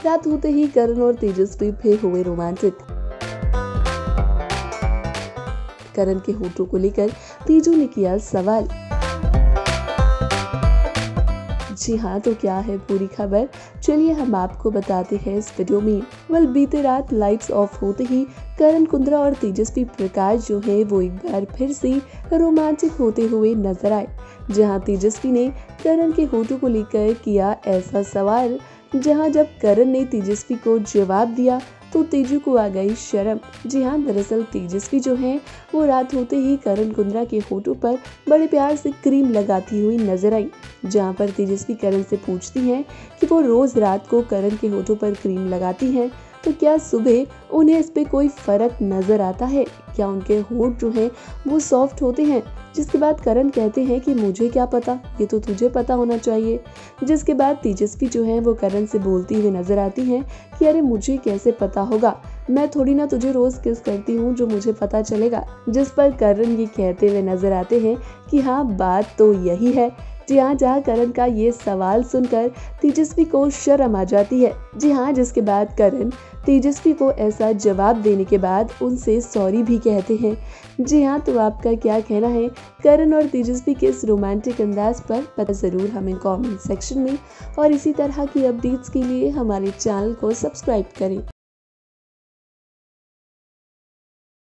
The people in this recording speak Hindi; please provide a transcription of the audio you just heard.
रात होते ही करण और तेजस्वी फिर हुए रोमांटिक। करण के होठों को लेकर तेजू ने किया सवाल। जी हाँ, तो क्या है पूरी खबर, चलिए हम आपको बताते हैं इस वीडियो में। बीते रात लाइट्स ऑफ होते ही करण कुंद्रा और तेजस्वी प्रकाश जो है वो एक बार फिर से रोमांटिक होते हुए नजर आए। जहां तेजस्वी ने करण के होठों को लेकर किया ऐसा सवाल, जहां जब करण ने तेजस्वी को जवाब दिया तो तेजू को आ गई शर्म। जी हाँ, दरअसल तेजस्वी जो है वो रात होते ही करण कुंद्रा के होठों पर बड़े प्यार से क्रीम लगाती हुई नजर आई। जहाँ पर तेजस्वी करण से पूछती हैं कि वो रोज रात को करण के होठों पर क्रीम लगाती हैं, तो क्या सुबह उन्हें इस पे कोई फर्क नजर आता है, क्या उनके होठ जो हैं वो सॉफ्ट होते हैं। जिसके बाद करण कहते हैं कि मुझे क्या पता, ये तो तुझे पता होना चाहिए। जिसके बाद तेजस्वी जो है वो करण से बोलती हुई नजर आती हैं कि अरे मुझे कैसे पता होगा, मैं थोड़ी ना तुझे रोज किस करती हूँ जो मुझे पता चलेगा। जिस पर करण ये कहते हुए नजर आते हैं कि हाँ बात तो यही है। जी हाँ, जहाँ करण का ये सवाल सुनकर तेजस्वी को शर्म आ जाती है। जी हाँ, जिसके बाद करण तेजस्वी को ऐसा जवाब देने के बाद उनसे सॉरी भी कहते हैं। जी हाँ, तो आपका क्या कहना है करण और तेजस्वी के इस रोमांटिक अंदाज पर, पता जरूर हमें कमेंट सेक्शन में। और इसी तरह की अपडेट्स के लिए हमारे चैनल को सब्सक्राइब करें।